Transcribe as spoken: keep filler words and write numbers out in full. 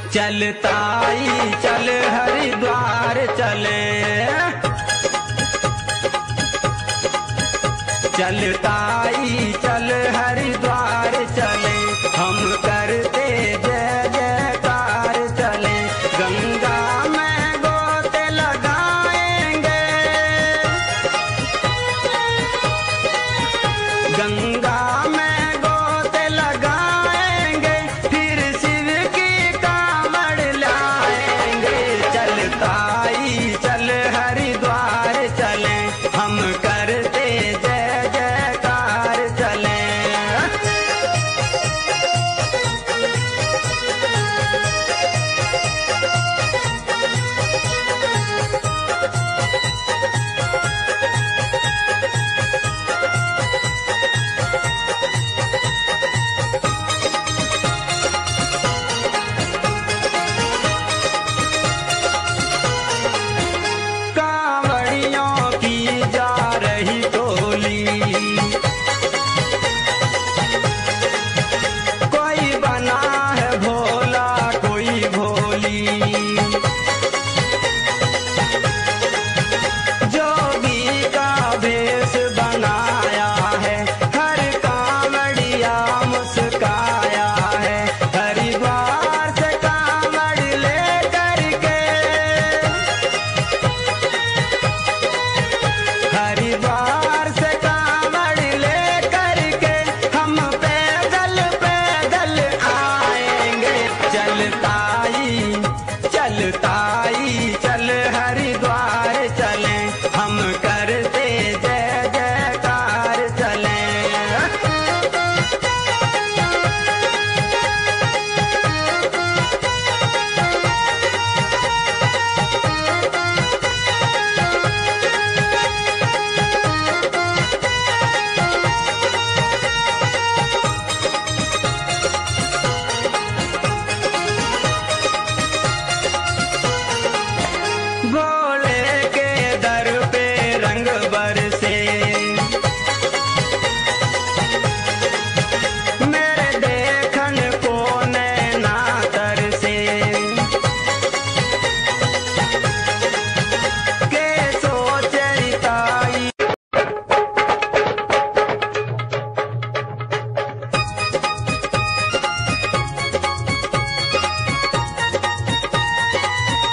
चलताई चल हरिद्वार चले, चलताई चल हरिद्वार चले, हम करते जय जयकार चले, गंगा में गोते लगाएंगे, गंगा में गोते लगाएंगे, फिर शिव की कांवड़ लाएंगे। चलताई चल हरिद्वार चले, हम करते जय जयकार चले। कांवड़ियों की जा रही टोली, कोई बना है भोला कोई भोली, जोगी का भेष बनाया है, हर कांवड़िया मुस्काया है, हरिद्वार से कांवड़ ले करके, हरिद्वार से कांवड़ ले करके, हम पैदल पैदल आएंगे। चलताई चलताई